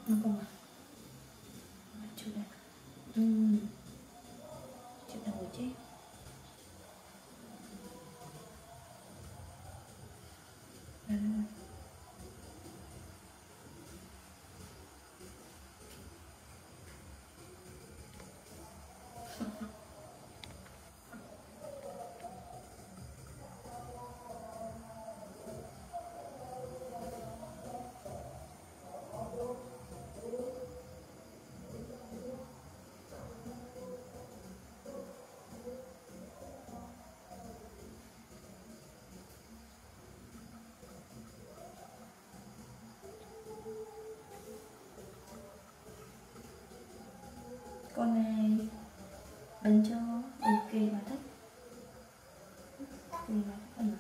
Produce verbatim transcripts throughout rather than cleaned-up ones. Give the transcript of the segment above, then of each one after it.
Nó còn chưa đây. Ừm. Chưa đầu chứ. Đây rồi. Con này Benjo ok và thích. Tùy vào các phần.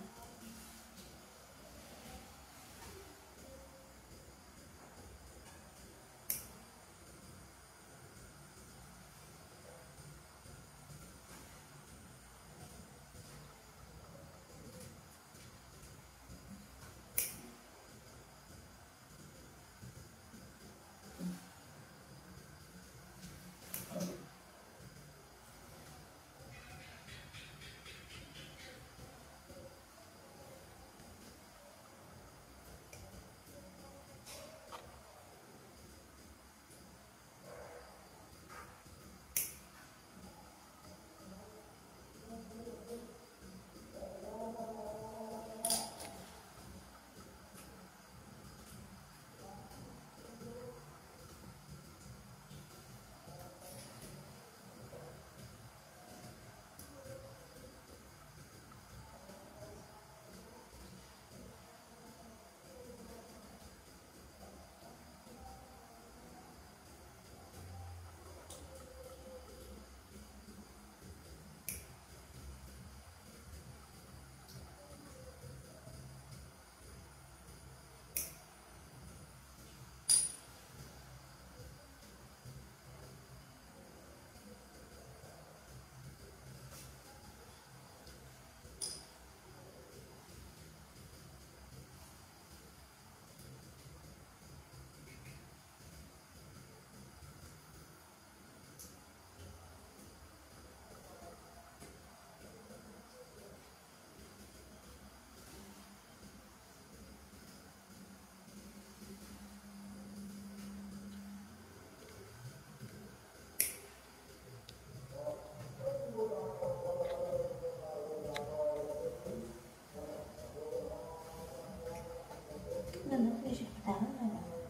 Nên nó phải chụp táo này.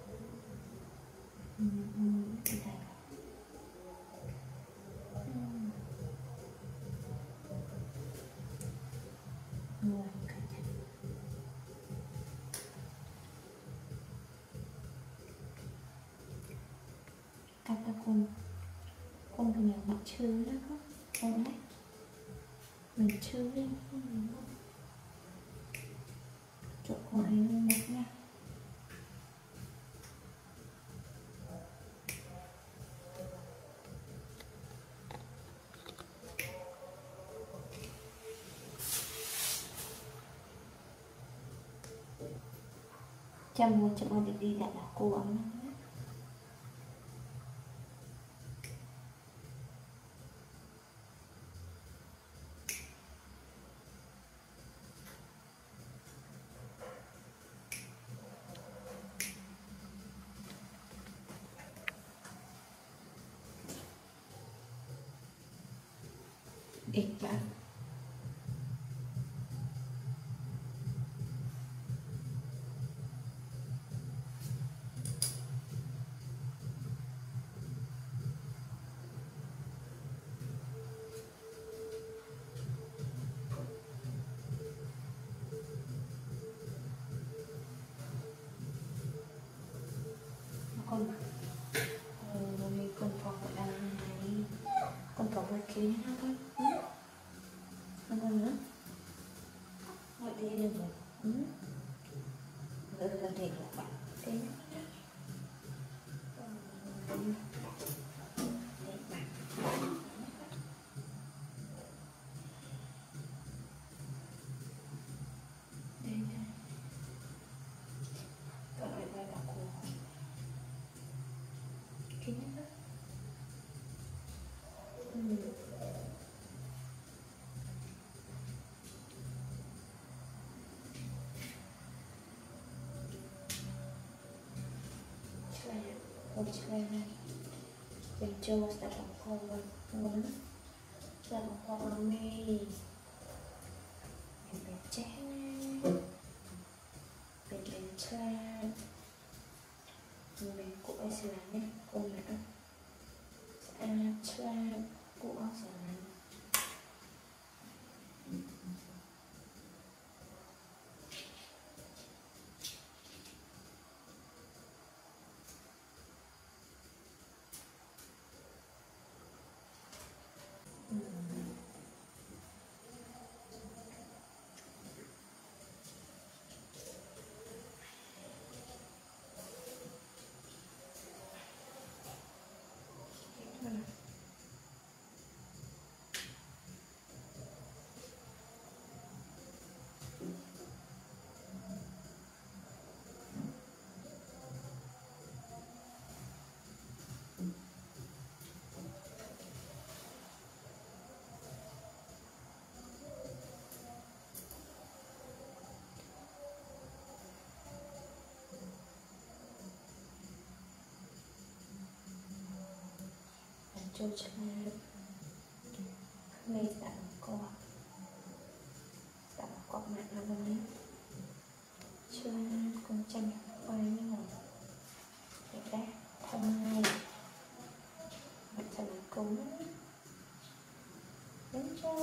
Ừm, ừm, cái này. Ừm. Rồi, cái này. Các cái con con cái này bị chư đó có con đấy. Mình chư lên chỗ con ấy lên một nha. Chăm một chậm đi đi lại là cô ấm. Ít bạn. Con rồi con có cái ăn này, con có một cái nữa con. Con con nữa. Gọi đi được rồi. Ừ. Rồi là để lại bạn cái để bạn. Đây đây. Gọi lại vào cô. Pochilena, Benjo đã bỏ qua và muốn đã bỏ qua vào ngay Bên chết Bên bên chết Bên của ai sẽ làm nhé Ôm nữa À chết Của ai sẽ làm Cho cha Mày đã có Đã có mạng là lần ấy Cho con tranh quay như ngồi Để ra Thông ngay Mặt chẳng là cúng Đến cho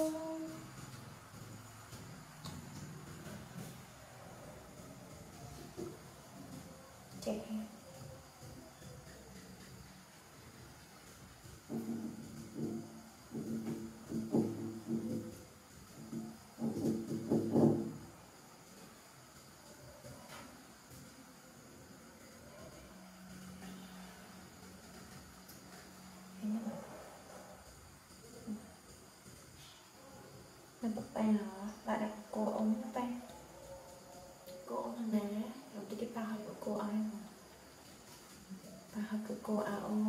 Trẻ Mình bật bàn hả? Bạn đặt cô ống nó bàn Cô ống là ná Rồi cái bao hợp của cô ai mà Bao hợp của cô áo ống